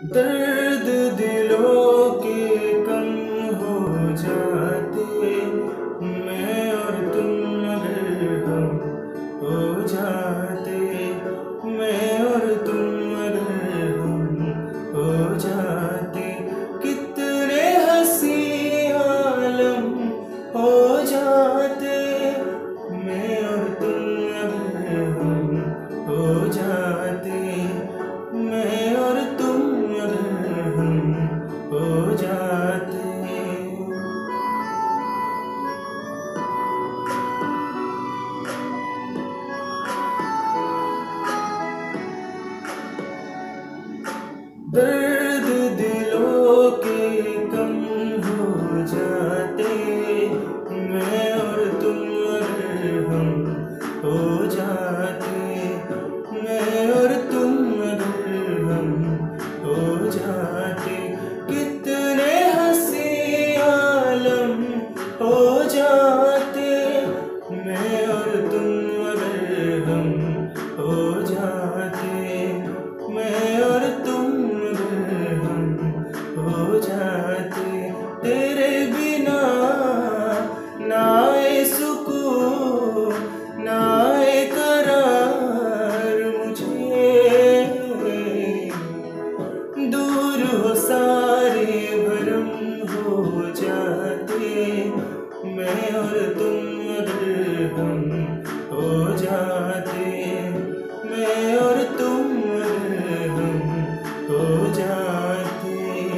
दर्द दिलों के कम हो जाते, मैं और तुम अगर हम हो जाते, मैं और तुम अगर हम हो जाते, कितने हंसी आलम हो जाते, मैं और तुम अगर हम हो जाते, मैं और तुम अगर हम हो जाते। दर्द दिलों के कम हो जाते, मैं और तुम अगर हम हो जाते, मैं और तुम अगर हम हो जाते, कितने हंसी आलम हो जाते, मैं और तुम अगर हम हो जाते, मैं और तुम अगर हम हो जाते। तेरे बिना ना आए सुकून ना आए करार मुझे, दूर हो सारे भरम हो जाते, मैं और तुम अगर हम हो जाते, मैं और तुम अगर हम हो जाते।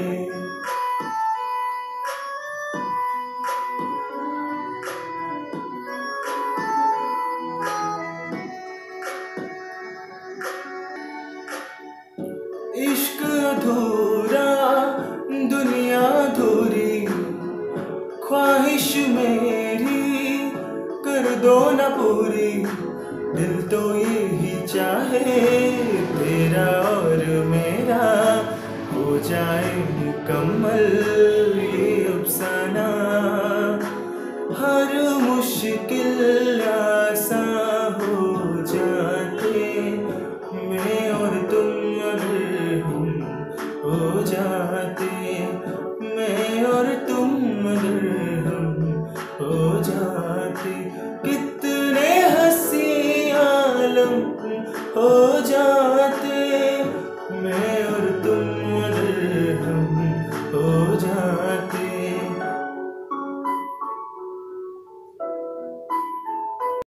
इश्क अधूरा दुनिया अधूरी, ख्वाहिश मेरी कर दो न पूरी, दिल तो यही चाहे तेरा और मेरा हो जाए मुकम्मल ये अफसाना। हर मुश्किल